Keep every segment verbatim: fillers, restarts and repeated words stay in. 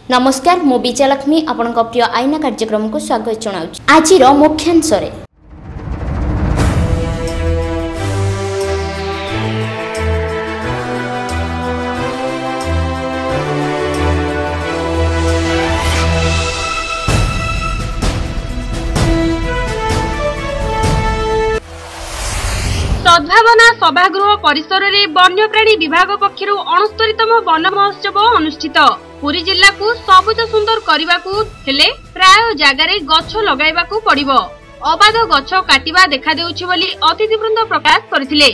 नमस्कार मु विजयलक्ष्मी आपण प्रिय आईना कार्यक्रम को स्वागत जनाऊँ। आज मुख्यांश सद्भावना सभागृह परिसर में वन्यप्राणी विभाग पक्षरु अणस्तरीतम वन महोत्सव अनुष्ठित। पुरी जिला को सबुज सुंदर करने को हेले प्राय जगार गछ लगाइबाकू पड़िबो। अबाध गछ काटिबा देखा देउछि बोली अतिथिवृंद प्रकाश करथिले।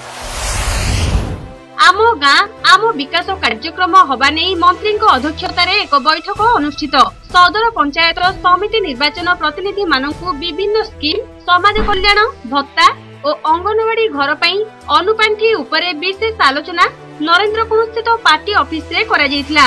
आम गाँ आम विकास कार्यक्रम हवा नहीं मंत्री अध्यक्षतार एक बैठक अनुष्ठित। सदर पंचायत समिति निर्वाचन प्रतिनिधि मानकु विभिन्न स्कीम समाज कल्याण भत्ता और अंगनवाड़ी घर पई अनुपांठी उपरे विशेष आलोचना नरेंद्रपुर स्थित पार्टी ऑफिस रे करा जायतिला।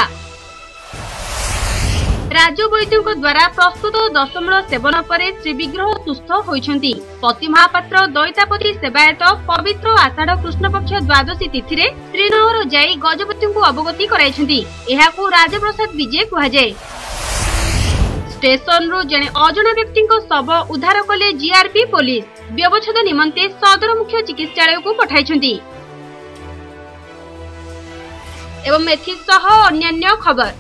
राजू वैद्यों द्वारा प्रस्तुत दशमूल सेवन पर श्री विग्रह सुस्थ होइछंती। पति महापात्र दैतापति सेवायत पवित्र आषाढ़ कृष्ण पक्ष द्वादशी तिथि रे श्रीनगर जाई गजपति को अवगति कराइछंती। एहाकू राजप्रसाद विजय कुहाजाए। स्टेशन रु जने अजणा व्यक्ति शव उद्धार कले जीआरपी पुलिस। व्यवच्छेद निमंते सदर मुख्य चिकित्सालय को पठाइछंती। एवं एथिसह अन्यान्य खबर।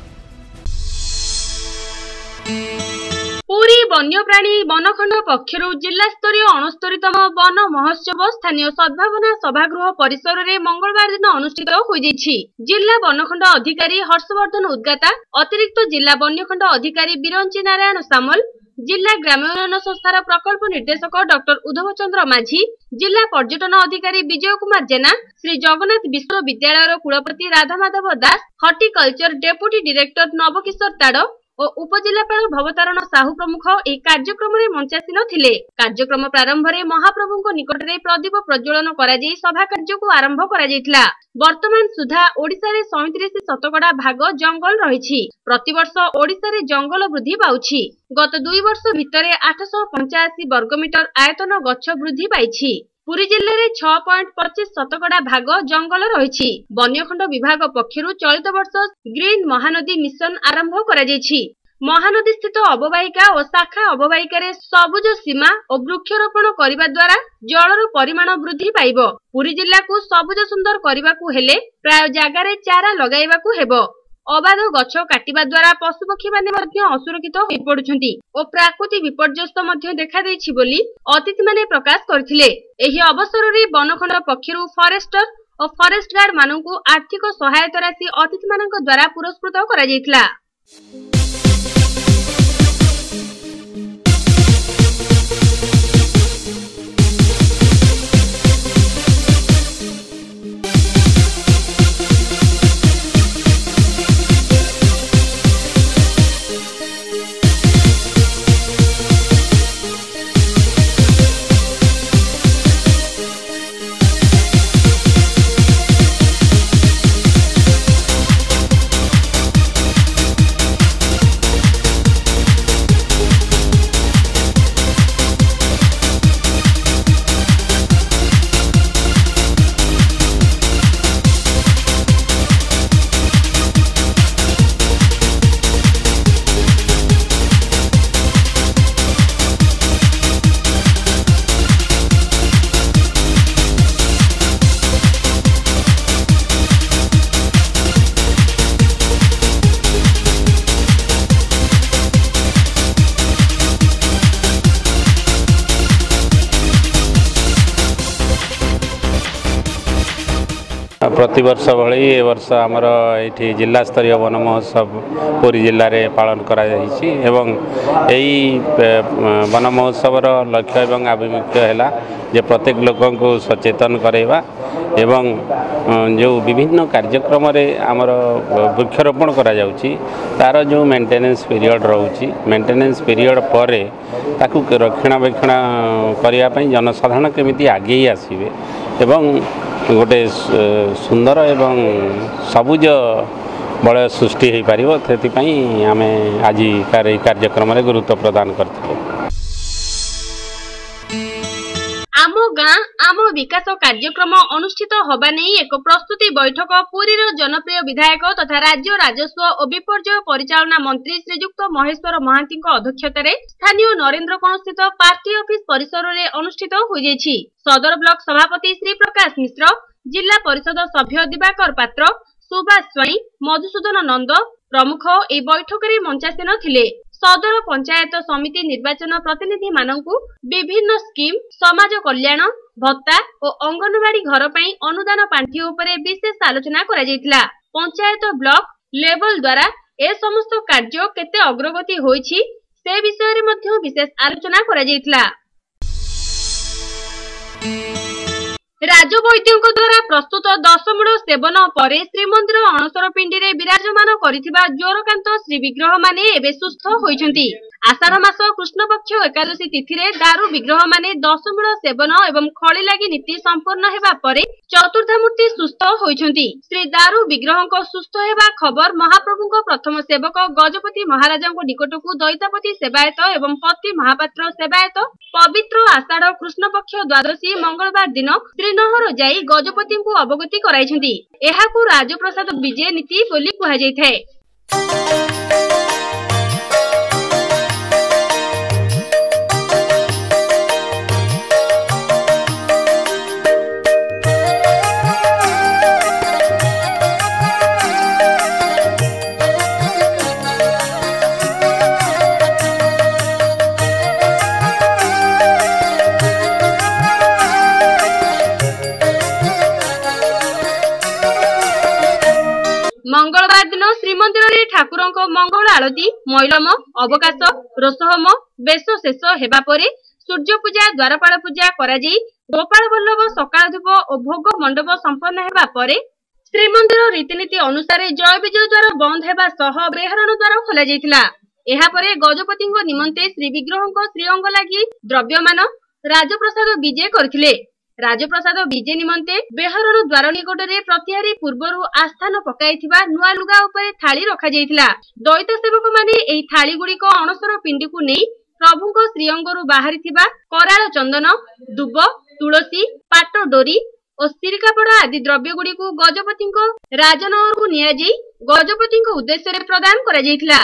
पुरी वन्यप्राणी वनखंड पक्षरु जिला स्तरीय अणस्तरीतम वन महोत्सव स्थानीय सद्भावना सभागृह परिसर में मंगलवार दिन अनुष्ठित हो जाइछि। जिला वनखंड अधिकारी हर्षवर्धन उद्गाता, अतिरिक्त जिला वन्यखंड अधिकारी बिरंची नारायण सामल, जिला ग्राम्योन्नयन संस्थार प्रकल्प निर्देशक डॉक्टर उद्धव चंद्र माझी, जिला पर्यटन अधिकारी विजय कुमार जेना, श्री जगन्नाथ विश्वविद्यालय कुलपति Radhamadhav Das, horticulture deputy director Nabakishore ताड़ और उपजिलापाल भवतारण साहू प्रमुख एक कार्यक्रम में मंचासीन थिले। कार्यक्रम प्रारंभ में महाप्रभु निकट में प्रदीप प्रज्वलन करा जाई सभा कार्य को आरंभ करा जायतिला। वर्तमान सुधा ओडिशा रे सैंतीस शतकड़ा भाग जंगल रहिछि। प्रतिवर्ष ओडिशा रे जंगल वृद्धि पाउछि। गत दुई वर्ष भितरे आठ सौ पंचाशी वर्गमीटर आयतन गछ वृद्धि पाइछि। पुरी जिले में छह पॉइंट पच्चीस शतकड़ा भाग जंगल रही। वन्यखंड विभाग पक्षरु चलित वर्ष ग्रीन महानदी मिशन आरंभ करा जायछि। महानदी स्थित अववाहिका और शाखा अववाहिका सबुज सीमा और वृक्षरोपण करने द्वारा जलर परिमाण वृद्धि पाइब। पुरी जिला को सबुज सुंदर करने को हेले प्राय जगार चारा लगाइबाकू हेबो। अबाध गछ काटिबा द्वारा पशुपक्षी माने मध्य असुरक्षित होई पडुछंती और प्राकृतिक विपर्यस्त मध्य देखा देछि बोली अतिथि माने प्रकाश करथिले। एही अवसर रे वनखंड पक्षरु फॉरेस्टर और फॉरेस्ट गार्ड मानकु आर्थिक सहायता राशि अतिथि मानक द्वारा पुरस्कृत करा जायतिला। प्रति वर्ष भली ए वर्ष आमर ये जिला स्तरीय वन महोत्सव पुरी जिले में पालन करा जायछि एवं यही वन महोत्सव लक्ष्य एवं आभिमुख्य है जे प्रत्येक लोक को सचेतन करवा एवं जो विभिन्न कार्यक्रम आमर वृक्षरोपण करा जाउछि तार जो मेंटेनेंस पीरियड रोची मेंटेनेंस पीरियड पर ताकू रक्षणाबेक्षण करने जनसाधारण केमिति आगे आसवे एवं गोटे सुंदर एवं सबुज बलय सृष्टि हो पार से आम आज कार्यक्रम में गुरुत्व प्रदान करते। आम गाँ आम विकास कार्यक्रम अनुष्ठित होबा नहीं एक प्रस्तुति बैठक पुरीर जनप्रिय विधायक तथा राज्य राजस्व और विपर्यय परिचालना मंत्री श्रीजुक्त महेश्वर महांती अध्यक्षतार स्थानीय नरेंद्र कोण स्थित पार्टी ऑफिस परिसर में अनुष्ठित हो जाइछि। सदर ब्लॉक सभापति श्री प्रकाश मिश्र, जिला परिषद सभ्य दिवाकर पात्र, सुभाष स्वाई, मधुसूदन नंद प्रमुख ए बैठक में मंचासीन थिले। सदर पंचायत समिति निर्वाचन प्रतिनिधि मानकु विभिन्न स्कीम, समाज कल्याण भत्ता और अंगनवाड़ी घर पई अनुदान पांठी उपरे विशेष आलोचना करा जायतिला। पंचायत ब्लॉक लेवल द्वारा ए समस्त कार्य केते अग्रगति होईछि से विषय रे मध्य विशेष आलोचना करा जायतिला। राजवैद्यों द्वारा प्रस्तुत दशमूल सेवन पर श्रीमंदिर अणसर पिंडी रे विराजमान करिथिबा ज्वरकांत श्री विग्रह माने एबे सुस्थ होइछंती। आषाढ़ मास कृष्ण पक्ष एकादशी तिथि रे दारू विग्रह माने दशमूल सेवन एवं खଳି लागि नीति संपूर्ण हेबा परे चतुर्थामूर्ति सुस्थ होइछंती। श्री दारू विग्रहको सुस्थ हेबा खबर महाप्रभुको प्रथम सेवक गजपति महाराजको निकटकू दैतापति सेवायत एवं पति महापात्र सेवायत पवित्र आषाढ़ कृष्ण पक्ष द्वादशी मंगलवार दिन श्रीनहर जाई गजपति को अवगति कराइछंती। एहाकू राजप्रसाद विजय नीति बोली कुहा जायथाय। मंगलवार दिन श्रीमंदिर रे ठाकुरों मंगल आलती मैलम अवकाश रोषहोम बेश शेष हेबा परे सूर्य पूजा द्वारपाल पूजा करा जाई गोपाल वल्लभ सकाळ धूप और भोग मंडप संपन्न हेबा परे श्रीमंदिर रीतिनीति अनुसार जय विजय द्वार बंद हेबा सह बेहरण द्वार खोला जायतिला। एहा परे गजपति निमंते श्री विग्रह श्रीअंग लागि द्रव्यमान राजप्रसाद विजय करथिले। राजप्रसाद विजय निमंते बेहरण द्वार निकट में प्रतिहारी पूर्वर आस्थान पकाइथिबा नुआ लुगा उपरे थाली रखा जायतिला। दैत सेवक माने एही थाली गुड़िक अणसर पिंडी को नहीं प्रभुको श्रीअंगरु बाहरिथिबा कराल चंदन दुब तुलसी पाट डोरी और सिरकापड़ा आदि द्रव्य गुड़ी को गजपति राजनगर को निया जाई गजपति उद्देश्य रे प्रदान करा जायतिला।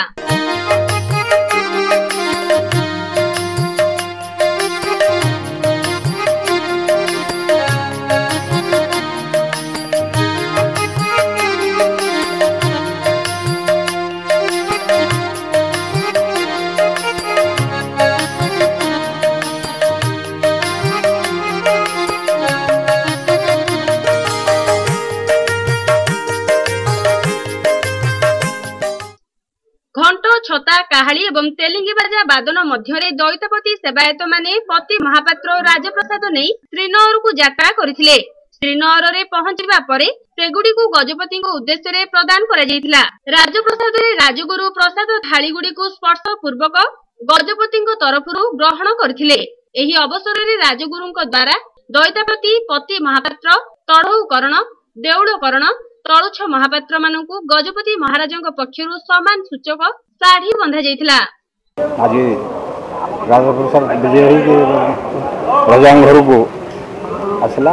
घंट छता काहाली एवं तेलिंगी बाजा बादन मध्यरे दैतापति सेवायत माने पति महापात्र राजप्रसाद नहीं श्रीनगर को यात्रा करथिले। श्रीनगर रे पहुंचबा परे सेगुडी को गजपति उद्देश्य रे प्रदान करा जायतिला। राजप्रसाद रे राजगुरु प्रसाद थाली गुडी को स्पर्श पूर्वक गजपति तरफरु ग्रहण करथिले। एही अवसर रे राजगुरुଙ୍କ द्वारा दैतापति पति महापात्र तढ़ौकरण देउळकरण तलुछ महापात्र मानकु गजपति महाराजଙ୍କ पक्षरु सम्मान सूचक साड़ी बंधा जायतिला। आज राजप्रसाद विजय होई राजांग घर को आसला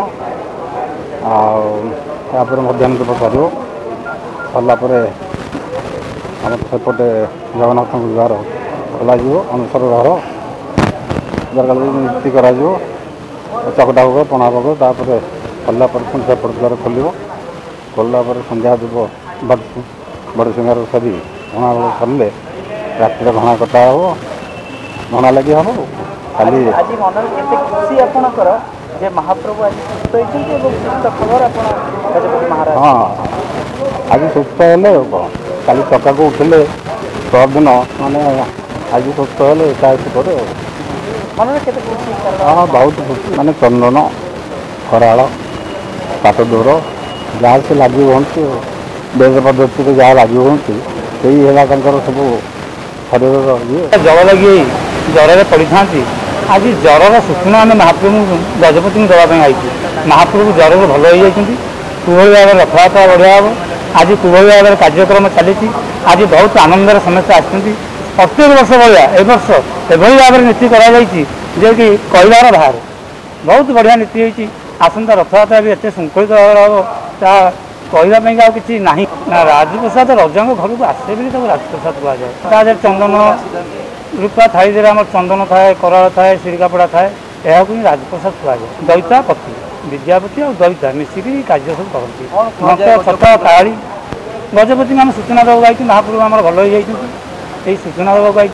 आपर मध्याह्न धूप सर सरला आम सेपटे जगन्नाथ द्वार खोल अनुसर घर द्वार नीति कर चकटा भोग पणा भोग तापर सरला सेपट द्वार खोल खोलला संध्या धूप बड़ सिंगार सरी घणा सरले रातिर घणा कटा हम घणा लगी हम खाली आज मन केते खुशी आपनकर जे महाप्रभु आज सुस्त होइछन्ते एवं सुस्त खबर आपन गजपति महाराज। हाँ आज सुस्त हेले काली चक्का को उठिले परदिन माने आज सुस्त हेले एकादशी पर मन केते खुशी। हाँ बहुत खुशी माने चंदन खराल पाट डोर जहाँ से लगी हमें वेद पद्धति जहाँ लगी हमें है सब शरीर ये जर लगी जर पड़ी था आज जरर सूचना आम महाप्रभु गजपति देवाई आई महाप्रभु जर भल हो जाती कुभली भाव रथयात्रा बढ़िया हम आज कुभली भाव कार्यक्रम चली आज बहुत आनंदर समस्या आसती प्रत्येक वर्ष भाया ए वर्ष एभली भाव नीति कर कहबार बाहर बहुत बढ़िया नीति होती आसंता रथयात्रा भी एत श्रृंखलित कहवाई कि ना ना राजप्रसाद रजंग घर को आसे भी राजप्रसाद कहुए चंदन रूपा थाई आम चंदन थाए कराल थाए सिरिकापड़ा थाए यह राजप्रसाद कहुए दईता पति विद्यापति और दईता मिसिकी कार्य सब करती छठा काली गजपति आम सूचना देवा कि महाप्रभु आम भल हो जाती सूचना देवा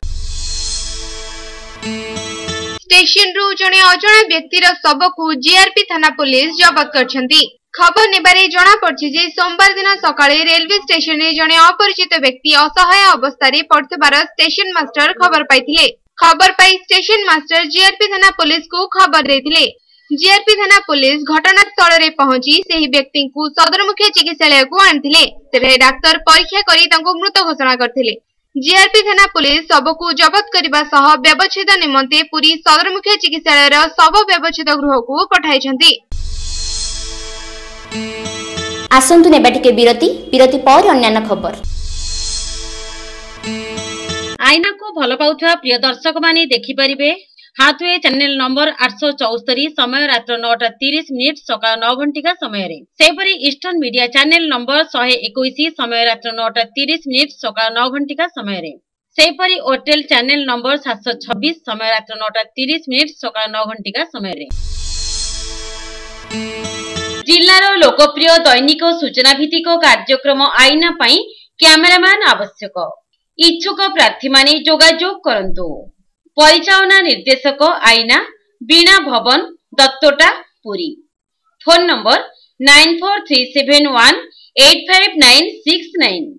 स्टेशन रु जने अजଣା व्यक्तिर शव को जीआरपी थाना पुलिस जबत करछंती। खबर नेबारे जना पड़छि जे सोमवार दिन सकाळे रेलवे स्टेशन रे जने अपरिचित व्यक्ति असहाय अवस्था रे पड़थबार स्टेशन मास्टर खबर पाइथिले। खबर पाई स्टेशन मास्टर जीआरपी थाना पुलिस को खबर देथिले। जीआरपी थाना पुलिस घटना स्थल रे पहुंची सेही व्यक्ति को सदरमुखी चिकित्सालय को आनथिले। तेरे डाक्टर परीक्षा करी तांको मृत घोषणा करथिले। जीआरपी थाना पुलिस शव को जबत करने सह व्यवच्छेद निमंते पुरी सदरमुखी चिकित्सालय शव व्यवच्छेद गृह को पठाइछंती। आसंतु नेबा टिके विरति विरति पर अन्य खबर। आईना को भल पाउथवा प्रिय दर्शक माने देखि परिबे हाथवे चैनल नंबर आठ सौ चौस्तरी समय रात्र नौटा तीस मिनिट सकाळ नौ घंटिका समय रे सेपरी ईस्टर्न मीडिया चैनल नंबर एक सौ इक्कीस समय रात्र नौटा तीस मिनिट सकाळ नौ घंटिका समय रे सेपरी ओटेल चैनल नंबर सात सौ छब्बीस समय रात्र नौटा तीस मिनिट सकाळ नौ घंटिका समय रे जिल्लार लोकप्रिय दैनिक सूचना भित्तिक कार्यक्रम आईना पई कैमरामैन आवश्यक। इच्छुक प्रार्थी माने जोगाजोग करंतु। परिचालना निर्देशक आईना बीणा भवन Dattatota Puri. Phone number nine four three seven one eight five nine six nine.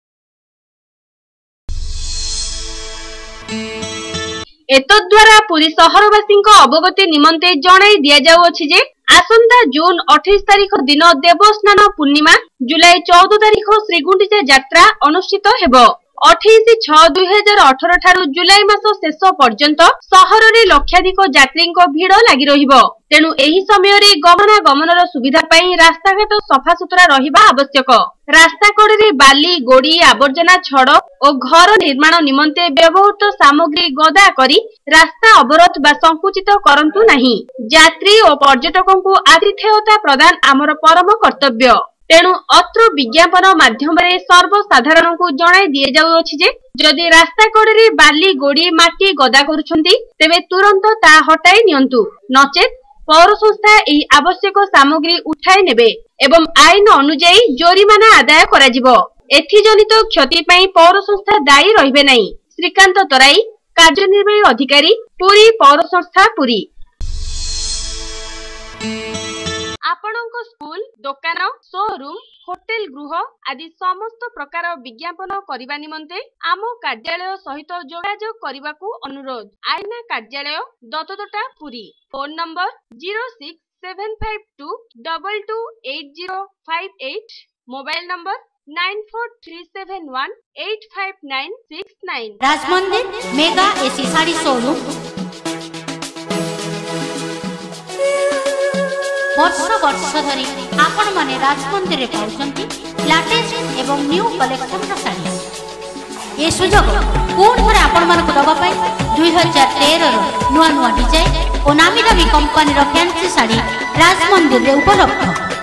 एतद्वारा पुरी सहरवासी अवगति निमंते जणाई दिया जाउछि जे आसंता जून अठाईस तारिख दिन देवस्नान पूर्णिमा जुलाई चौदह तारिख श्रीगुंडीचा यात्रा अनुष्ठित हेबो। अठाईस छह दुई हजार अठर ठारू जुलाई मास शेष पर्यंत सहर रे लक्षाधिक यात्री भीड़ लगी रहिबो। तेणु एही समय रे गमनागमनर सुविधा पई रास्ताघाट सफा सुतरा रहिबा आवश्यक। रास्ता कड़े बाली गोड़ी आवर्जना छड़ और घर निर्माण निमंते व्यवहृत सामग्री गदा करी रास्ता अवरोध बा संकुचित करंतु नाही। यात्री और पर्यटकों को आतिथेयता प्रदान आमर परम कर्तव्य। तेणु अत्र विज्ञापन माध्यम रे सर्वसाधारण को जणाई दिए जाउछि जे जदि रास्ता कड़े बाली गोड़ी माटी गदा करूछंती तेबे तुरंत ता हटाई नियंतु, नचेत पौर संस्था एही आवश्यक सामग्री उठाई नेबे एवं आईन अनुଯାयी जोरिमाना आदाय कराजिबो। एथि जनित क्षति पई पौर संस्था दायी रहिबे नाही। श्रीकांत तराई, कार्यनिर्वाही अधिकारी, पुरी पौर संस्था पुरी। आपणक स्कूल, दुकान, शोरूम, होटेल गृह आदि समस्त प्रकार विज्ञापन करबा निमंते आम कार्यालय सहित जोगाजोग करबा को अनुरोध। आईना कार्यालय Dattatota Puri. Phone number zero six seven five two double two eight zero five eight. Mobile number nine four three seven one eight five nine six nine. Rajmandir mega AC sari showroom वर्ष वर्ष धरी आपण माने राजमंदिर रे पाउछंती लेटेस्ट एवं न्यू कलेक्शन रा साड़ी। ए सुजोग कोन थरे आपण मान को दबा पाई दो हज़ार तेरह रो नुआ नुआ डिजाइन ओ नामी दामी कंपनी रो फैंसी साड़ी राजमंदिर रे उपलब्ध।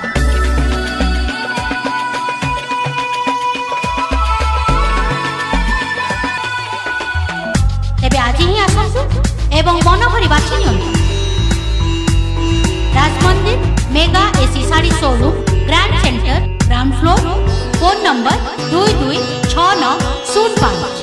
तेबे आज ही आसंतु एवं मन भरी बाछि नियंतु। Rajmandir mega AC sari showroom grand centre ground floor. Phone number दुई दुई छह नौ शून्य पाँच।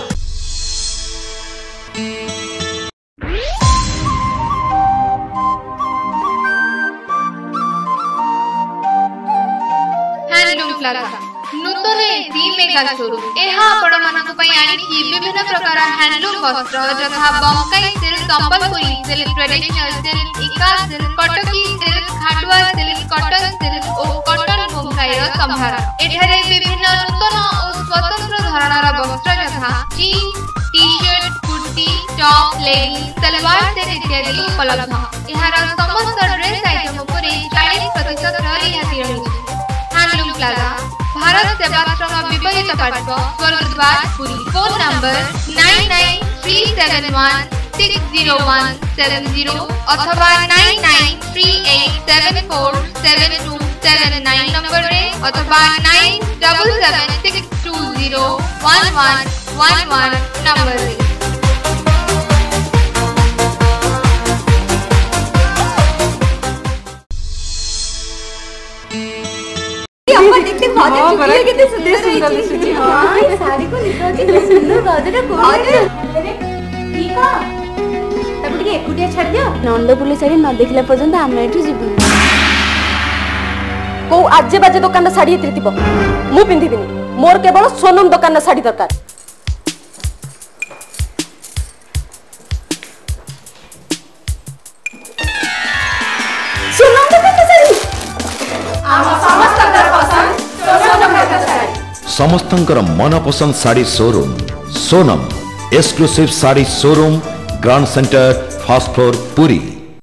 हैंडलूम प्लाजा नूतन एसी मेगा शोरूम एहा आपण मानक पई आनिछि विभिन्न प्रकार हैंडलूम वस्त्र जथा Bomkai silk, Sambalpuri silk, traditional silk, इका silk, Kataki silk, Khatua silk, cotton silk और कॉटन बंकाई रो संभार। एठारे विभिन्न नूतन और स्वतंत्र धरणर वस्त्र जथा jeans, T shirt, kurti, top, leggings, salwar set इत्यादि उपलब्ध। एहार समस्त ड्रेस आइटम उपरे चालीस प्रतिशत रियायती रहिछि। हैंडलूम प्लाजा भारत सेवाश्रम विपरीत पार्श्व Swargadwar Puri. Phone number nine nine three seven one six zero one seven zero अथवा nine nine three eight seven four seven two seven nine number रे अथवा nine double seven six two zero one one one one number रे। देखते बहुत कितने सुंदर सुंदर दिसुची। हां ये साड़ी को निकाल के सुंदर गाजर को ठीक है तब ଟିକେ ଏକୁଟିଆ ଛାଡି ଦିଅ। ନନ୍ଦପୁଲି ଶାଢ଼ୀ ନ ଦେଖିଲା ପର୍ଯ୍ୟନ୍ତ ଆମେ ଏଠୁ ଯିବୁନି। କୋଉ ଆଜେ ବାଜେ ଦୋକାନର ଶାଢ଼ୀ ଏଥିରେ ଥିବ ମୁଁ ପିନ୍ଧିବିନି। ମୋର କେବଳ ସୋନମ ଦୋକାନର ଶାଢ଼ୀ ଦରକାର। ସୋନମ ଦୋକାନର ଶାଢ଼ୀ ଆମ ସମସ୍ତଙ୍କର ପସନ୍ଦ ସୋନମ ଦୋକାନର ଶାଢ଼ୀ। ସମସ୍ତଙ୍କର ମନ ପସନ୍ଦ sari showroom Sonam exclusive sari showroom grand centre first floor Puri.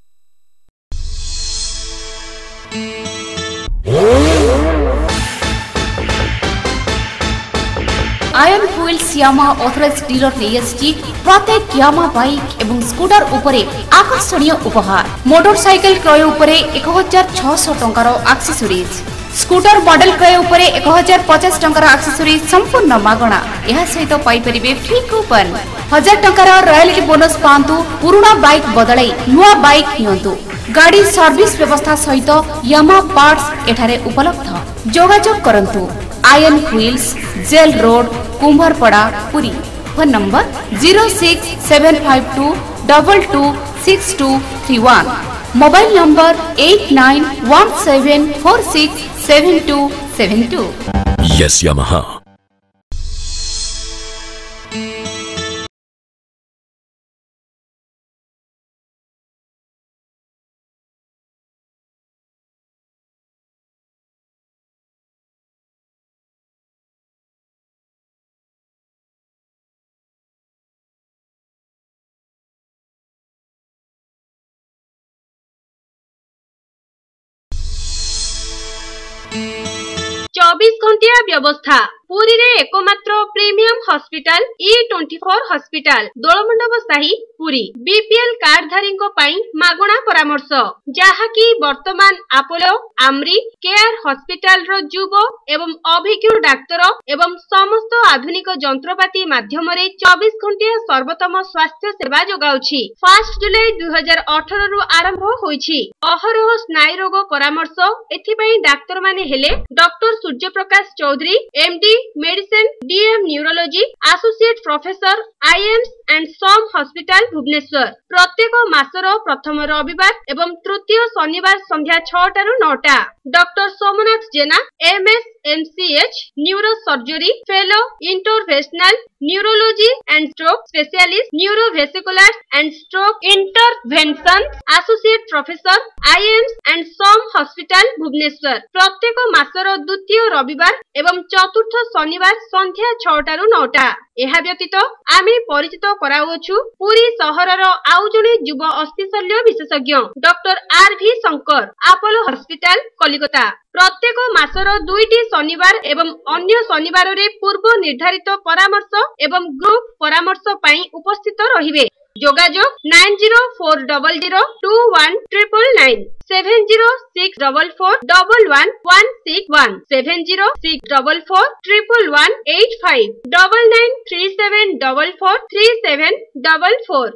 Ayan wheels Yamaha authorised dealer नेएसटी प्रत्येक यामा बाइक एवं स्कूटर उपरे आकर्षणीय उपहार मोटरसाइकिल क्रय उपरे एक हजार छह टंकार एक्सेसरीज स्कूटर मॉडल क्रय उपरे एक हजार पचास टंकार एक्सेसरीज संपूर्ण मागणा यह सहित पाई परिबे फ्री कूपन हजार टंकार रॉयल्टी बोनस पांतु पुराना बाइक बदलाई नुआ बाइक नियंतु गाड़ी सर्विस व्यवस्था सहित यामा पार्ट्स एठारे उपलब्ध जोगाजोग करंतु Ayan wheels jail road Kumbharpada Puri phone number zero six seven five two double two six two three one mobile number eight nine one seven four six seven two seven two. Yes Yamaha. चौबीस घंटिया व्यवस्था पुरी रे एकमात्र premium hospital E twenty four hospital Dolamandap Sahi Puri BPL कार्डधारी मागणा परामर्श जहाँकि वर्तमान अपोलो आमरी केयर हॉस्पिटल रो जुब एवं अभिज्ञ डाक्तर एवं समस्त आधुनिक जंत्रपाति माध्यम चौबीस घंटिया सर्वोत्तम स्वास्थ्य सेवा जोगाउछि। फर्स्ट जुलाई दुई हजार अठारह रु आरंभ होइछि अहरह स्नायु रोग परामर्श एथिपई डाक्तर माने हेले doctor Surya Prakash Chaudhary MD medicine DM neurology associate professor IMS and SUM hospital Bhubaneswar प्रत्येक मासर प्रथम रविवार एवं तृतीय शनिवार संध्या छटा रु नौटा doctor Somnath Jena MS MCh neuro surgery fellow interventional neurology and stroke specialist neurovascular and stroke intervention associate professor IMS and SUM hospital Bhubaneswar प्रत्येक मासर द्वितीय रविवार एवं चतुर्थ शनिवार संध्या छटा रु नौटा। एहा व्यतीत आमे परिचित कराउछु पुरी सहरर आउ जणे युव अस्थिशल्य विशेषज्ञ डॉक्टर आर भी शंकर अपोलो हॉस्पिटल कलिकता प्रत्येक मासर दुईटी शनिवार एवं अन्य शनिवार रे पूर्व निर्धारित परामर्श एवं ग्रुप परामर्श पई उपस्थित रहिबे। जोगाजोग nine zero four double zero two one triple nine seven zero six double four double one one six one seven zero six double four triple one eight five double nine three seven double four three seven double four.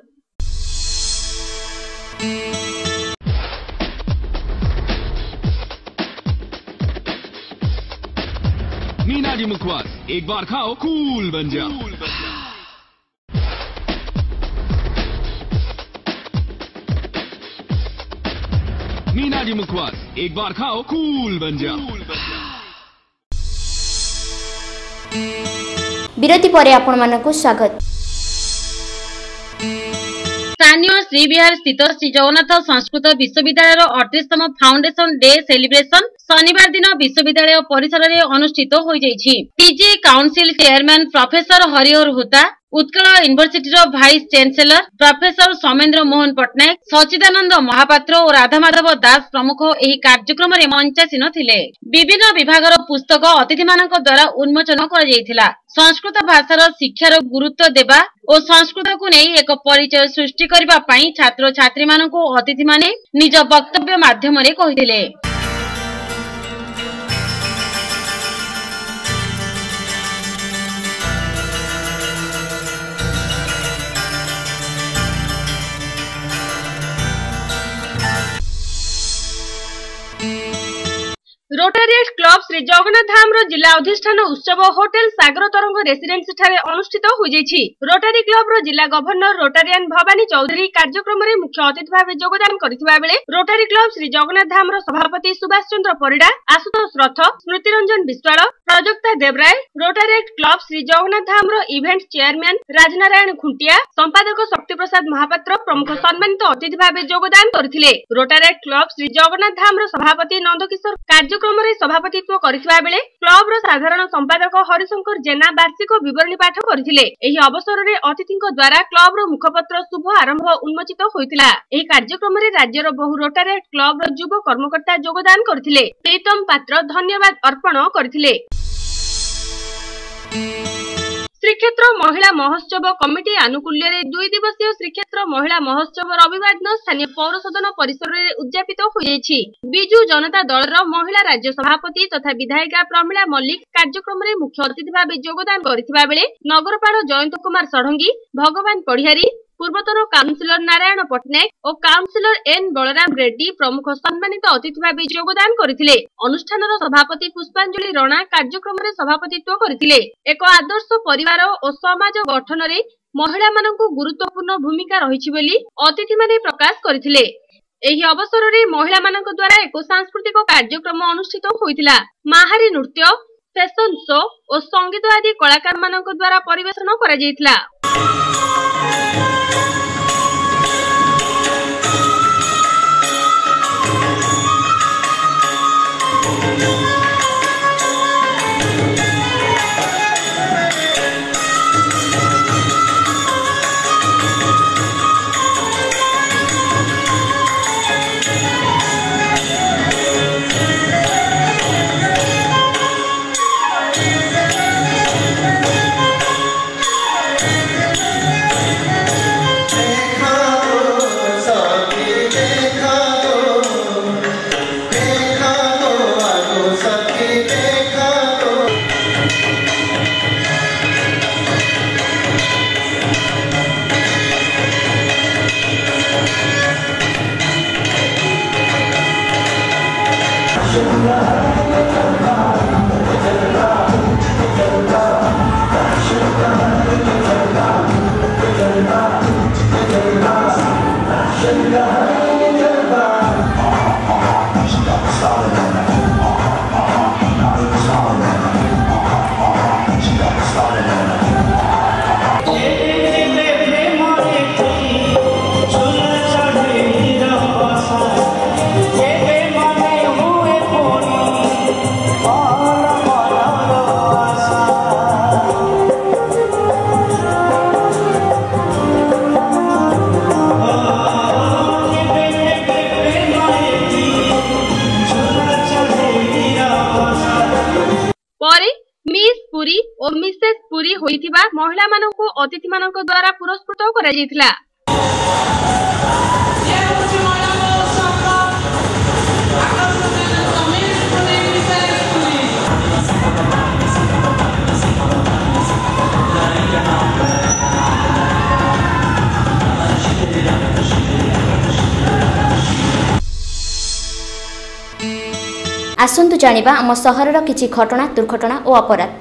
Meenaji मुखवास एक बार खाओ cool बन जाओ। मीनाजी मुखवास एक बार खाओ कूल बन जाओ। विरति परे आपण मानकु स्वागत। स्थानीय श्रीविहार स्थित श्री जगन्नाथ संस्कृत विश्वविद्यालय अड़तीसतम फाउंडेशन डे सेलिब्रेशन शनिवार दिन विश्वविद्यालय परिसर में अनुष्ठित हो जाइछि। TJ council chairman professor Harihar Hota Utkal university vice chancellor professor Soumendra Mohan Pattnaik, Sachidananda Mohapatra और राधामाधव दास प्रमुख एही कार्यक्रम में मंचासीन थिले। विभिन्न विभागर पुस्तक अतिथि मानक द्वारा उन्मोचन कर जायथिला। संस्कृत भाषार शिक्षार गुरुत्व देबा और संस्कृत को नहीं एक परिचय सृष्टि करबा पई छात्र छात्री मानक अतिथि माने निज वक्तव्य माध्यम रे कहिथिले। रोटारिएट क्लब श्री जगन्नाथ धाम जिला अधिष्ठान उत्सव होटेल सागर तरंग रेसिडेंसी ठारे अनुष्ठित हो जाइछि। रोटारी क्लब जिला गवर्नर रोटारियन भवानी चौधरी कार्यक्रम में मुख्य अतिथि भाव योगदान करथिबा बेले रोटारी क्लब श्री जगन्नाथ धाम सभापति Subhash Chandra Parida, Ashutosh Rath, Smruti Ranjan Biswal, Prajakta Devray, Rotaract club Shri Jagannath Dham event chairman Rajnarayan Khuntia, संपादक शक्ति प्रसाद महापात्र प्रमुख सम्मानित अतिथि भाव योगदान करथिले। रोटारिएट क्लब श्री जगन्नाथ धाम सभापति नंदकिशोर कार्यक्रम सभापतित्व करथिबा बेले क्लब रो साधारण संपादक हरिशंकर जेना वार्षिक विवरणी पाठ करथिले। एही अवसर रे अतिथिक द्वारा क्लब रो मुखपत्र शुभ आरंभ उन्मोचित होइतिला। एही कार्यक्रम रे राज्यर बहु रोटारिएट क्लब रो युवा कर्मकर्ता योगदान करथिले। प्रीतम पात्र धन्यवाद अर्पण करथिले। श्रीक्षेत्र महिला महोत्सव कमिटी आनुकूल्य दुई दिवसीय श्रीक्षेत्र महिला महोत्सव रविवार दिन स्थानीय पौर सदन परिसर में उद्यापित हो जाइछि। बिजु जनता दल महिला राज्य सभापति तथा विधायिका प्रमिला मल्लिक कार्यक्रम में मुख्य अतिथि भाव योगदान करथिबा बेले नगरपाल जयंत कुमार षडंगी, भगवान पढ़ियारी, पूर्वतन काउंसिलर नारायण पट्टनायक और काउंसिलर एन बलराम रेड्डी प्रमुख सम्मानित अतिथि भाव योगदान करथिले। अनुष्ठान सभापति पुष्पांजलि राणा कार्यक्रम में सभापतित्व करथिले। एक आदर्श परिवार और समाज गठन में महिला मानक गुरुत्वपूर्ण भूमिका रहिछि बोली अतिथि माने प्रकाश करथिले। एही अवसर में महिला मानक द्वारा एक सांस्कृतिक कार्यक्रम अनुष्ठित होइतिला। माहारी नृत्य, फैशन शो और संगीत आदि कलाकार मानक द्वारा परिवेषण करा जायतिला। और मिसेस पुरी होइथिबा महिला मानक अतिथि मानक द्वारा पुरस्कृत करा जायतिला। आसंतु जानिबा आम सहरर किछि घटना, दुर्घटना और अपराध।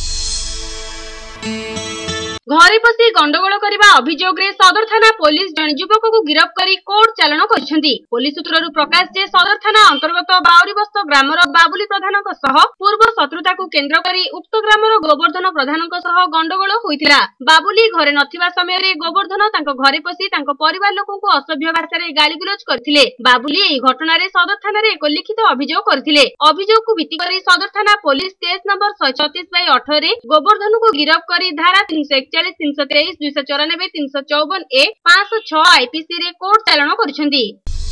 घरे पसी गंडगोल करने अभियोग सदर थाना पुलिस जन युवक को गिरफ्त कर कोर्ट चालाण करछंती। पुलिस सूत्रु प्रकाश जे सदर थाना अंतर्गत बाउरी बस्त ग्रामर बाबुली प्रधान पूर्व शत्रुता को केन्द्र कर उक्त ग्रामर गोवर्धन प्रधान गंडगोल होइतिला। बाबुली घरे नथिबा समय रे गोवर्धन तांको घरे पसी तांको परिवार लोकों को असभ्य भाषा रे गालीगुलोज करथिले। बाबुली एही घटना रे सदर थाना रे एक लिखित अभियोग करथिले। अभियोग को भित्ति करी सदर थाना पुलिस केस नंबर एक सौ छत्तीस बाई अठारह रे गोवर्धन को गिरफ्त कर धारा तीन सौ पैंतालीस तीन सौ तेईस दुई सौ चौरानबे तीन सौ चौवन ए पांच सौ छह आईपीसी रे कोर्ट चालाण करिसेंती।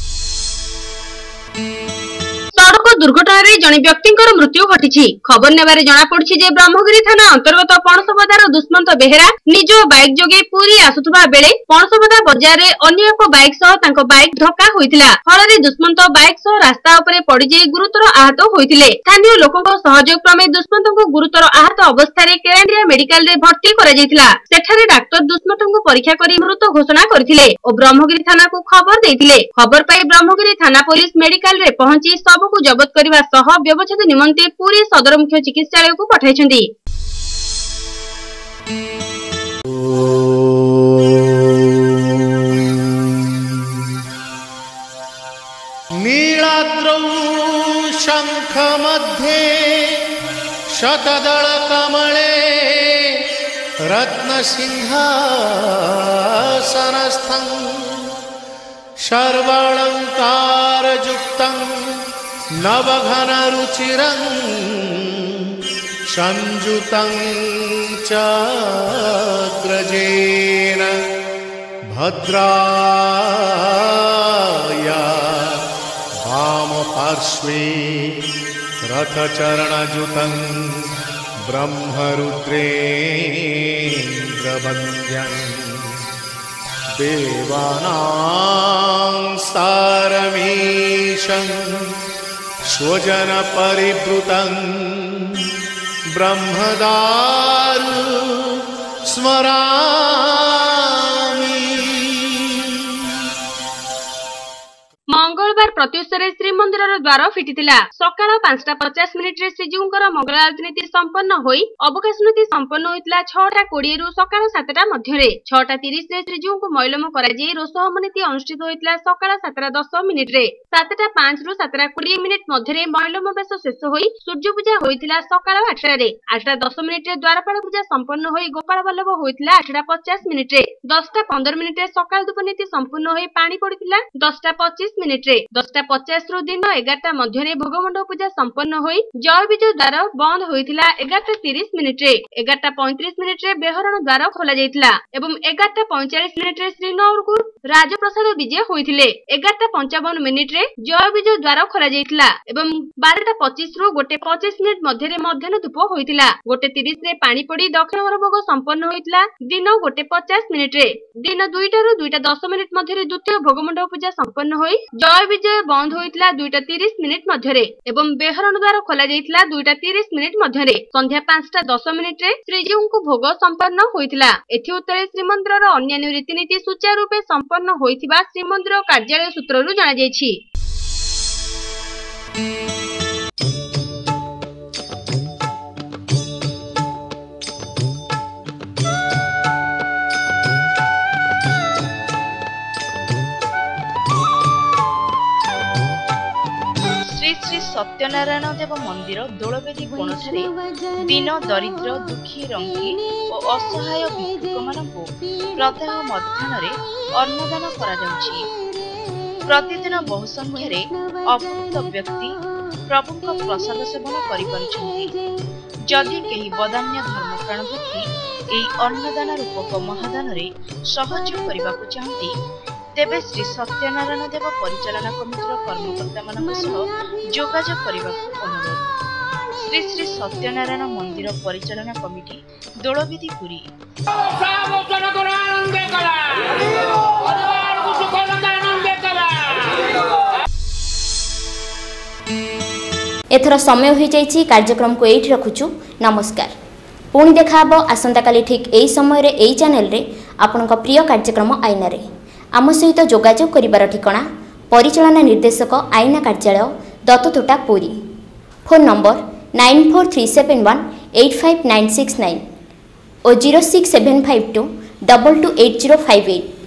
सड़क दुर्घटना रे जने व्यक्तिंकर मृत्यु घटिछि। खबर नेबारे जणा पड़छि जे ब्रह्मगिरी थाना अंतर्गत पणसबदार दुष्मंत बेहेरा निज बाइक जोगे पूरी आसुथबा बेले पणसबदा बजार रे अन्य एक बाइक सह तांको बाइक धक्का होइतिला। फଳରେ दुष्मंत बाइक सह रास्ता उपरे पड़ी जाई गुरुतर आहत होइतिले। स्थानीय लोकଙ୍କ सहयोग क्रमे दुष्मंतଙ୍କୁ गुरुतर आहत अवस्था रे केरेंद्रिया मेडिकल रे भर्ती करा जायतिला। सेठारे डाक्टर दुष्मंतଙ୍କୁ परीक्षा करी मृत घोषणा करथिले ओ ब्रह्मगिरी थाना को खबर देथिले। खबर पाई ब्रह्मगिरी थाना पुलिस मेडिकल रे पहुंची सब को जबत करबा सह व्यवच्छेद निमंते पूरी सदर मुख्य चिकित्सालय को पठाइछन्ती। नीलाद्रौ शंख मध्ये शतदल कमले रत्न सिंहासनस्थं सर्वालंकार युक्तं नवघन रुचिरं संयुतं चक्रजेन भद्राया वाम पार्श्वे रथचरणयुतं ब्रह्मरुद्रेन्द्रवन्द्यं देवानां सारमीशं स्वजन परिवृतं ब्रह्मदारु स्मरामि। मंगलवार प्रत्युषरे श्रीमंदिर द्वार फिटिथिला। सकाळ पांचटा पचास मिनिट रे श्रीजीउंकर मंगल आरती नीति संपन्न होई अवकाश नीति संपन्न होइतला छटा कोड़े रु सकाळ सातटा मध्यरे। छटा तीस रे श्रीजीउंकु मैलम करा जाई रोसहम नीति अनुष्ठित होइतला सकाळ सातटा दस मिनिट रे। सातटा पांच रु सातटा बीस मिनिट मध्यरे मैलम बेस शेष होई सूर्य पूजा होइतला सकाळ आठटा रे। आठटा दस मिनिट रे द्वारपाल पूजा संपन्न होई गोपाल वल्लभ होइतला आठटा पचास मिनिट रे। दसटा पंद्रह मिनिट रे सकाळ धूप नीति संपन्न होई पानी पड़ितला दसटा पच्चीस मिनिट रे। दसटा पचास रु दिन एगारटा मध्यरे भोगमंडप पूजा संपन्न होई जय विजय द्वार बंद होइतला एगारटा तीस मिनिट रे। एगारटा पैंतीस मिनिट रे बेहरण द्वार खोला जायतिला एवं एगारटा पैंतालीस मिनिट रे श्रीनगर को राजप्रसाद विजय होइतिले। एगारटा पचपन मिनिट रे जय विजय द्वार खोला जायतिला एवं बारटा पच्चीस रु गोटे पच्चीस मिनिट मध्यरे मध्याह्न धूप होइतिला। गोटे तीस रे पानी पड़ी दक्षिण घर भोग संपन्न होइतिला दिन गोटे पचास मिनिट रे। दिन दुईटा रु दुईटा दस मिनिट मध्यरे द्वितीय भोगमंडप पूजा संपन्न होई जय विजय बंद होइतला दुईटा तीस मिनिट मध्यरे एवं बेहरण द्वार खोला जायतिला दुईटा तीस मिनिट मध्यरे। संध्या पांचटा दस मिनिट रे श्रीजीउंकु भोग संपन्न होइतला। एथि उत्तरे श्रीमंदिरर अन्य रीतिनीति सुचारू रूपे संपन्न होइथिबा श्रीमंदिर कार्यालय सूत्ररु जाना जायछि। श्री सत्यनारायण देव मंदिर दोलवेदी कोणठारे दीन दरिद्र दुखी रंगी और असहाय भिक्षुक मानकु प्रत्यह मध्याह्न अन्नदान करा जाउछि। प्रतिदिन बहु संख्यार अभुक्त व्यक्ति प्रभुक प्रसाद सेवन करिपारुछन्ति। जदि केही बदान्य धर्मप्राण व्यक्ति एई अन्नदान रूपक महादान रे सहयोग करिबाकु चाहନ୍ତି तेबे श्री सत्यनारायण देव परिचालना कमिटीर कर्मकर्ता मानक सह जोगाजोग करबाकु अनुरोध। श्री श्री सत्यनारायण मंदिर परिचालना कमिटी दोलवेदी पुरी। एथर समय हो जाइछि कार्यक्रम को एठी रखुछु। नमस्कार। पुणी देखा हबो आसंता काली ठीक एई समय रे एई चैनल रे आपनका प्रिय कार्यक्रम आईना रे। आम सहित जोगाजोग करिबार ठिकाना परिचालना निर्देशक आईना कार्यालय Dattatota Puri. Phone number nine four three seven one eight five nine six nine और zero six seven five two double two eight zero five eight.